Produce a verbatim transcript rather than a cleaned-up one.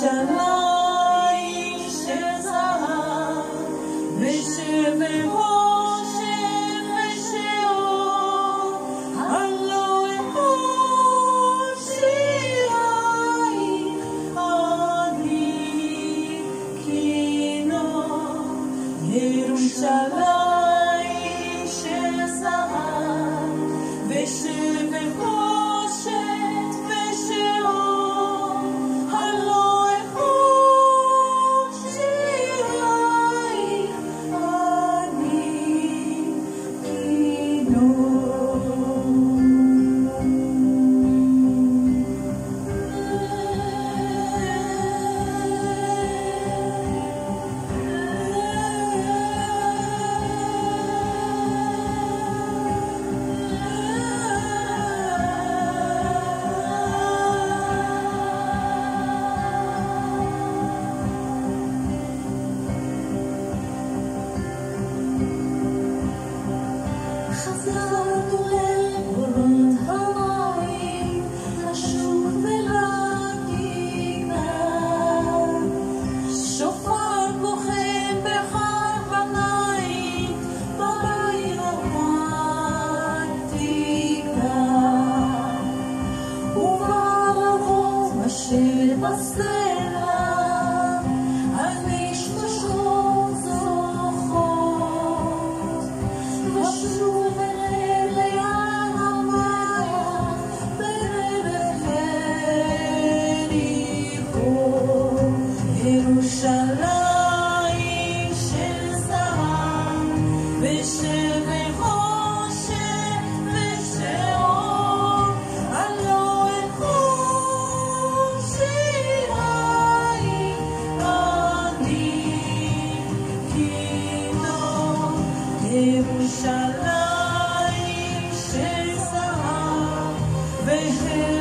ירושלים של זהב ושבר חושך ושאור, הלא אכול שירייך אני כינור. ירושלים של זהב ושבר חושך ושאור, הלא אכול שירייך אני חזרנו לגבולות המים, לשוב ולגינה, שופר בוכה בחרבניים, בעיר העתיקה, ובערבות אשר בסלע, הנשמשות זוכות, ושוב אל ים המעיין בדרך יריחו. ירושלים של זהב ושבר חושך ושאור, הלא אכול שירייך אני כינור. ירושלים של זהב ושבר